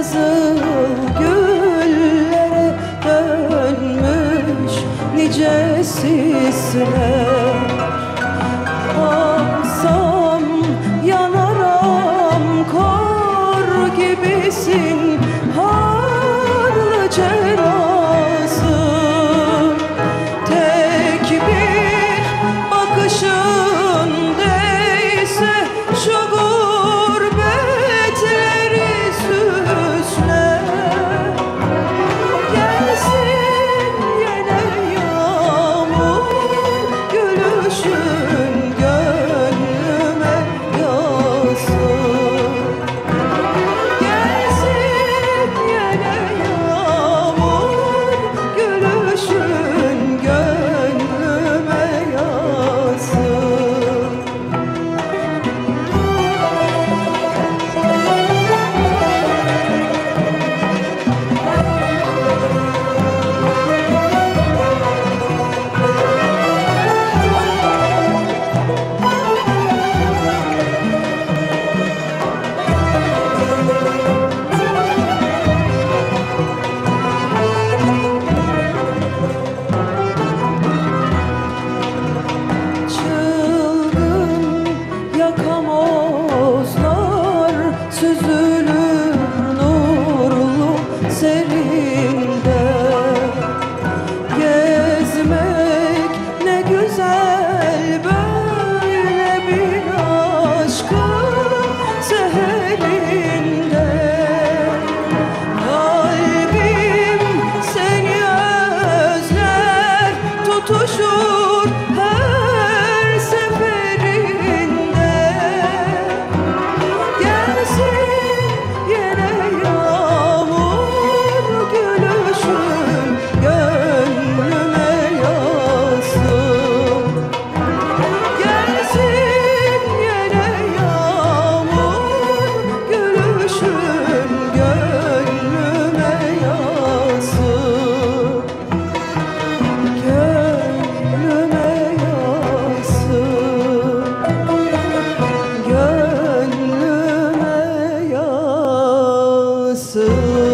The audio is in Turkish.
kızıl güllere dönmüş nice sisler. Aksam yanaram, kor gibisin harlı cerrahsın. Tek bir bakışın değse şu gurbetleri süsler. Gelsin yine yağmur, gülüşün gönlüme yağsın. Gelsin yine yağmur, gülüşün gönlüme yağsın. Çılgın yakamozlar süzülür nurlu serinde. Gezmek ne güzel böyle bir aşkın seherinde. Kalbim seni özler, tutuşur her seferinde. Gelsin yine yağmur, gülüşün gönlüme yağsın. Gelsin yine yağmur, gülüşün gönlüme yağsın. Gönlüme yağsın, gönlüme yağsın.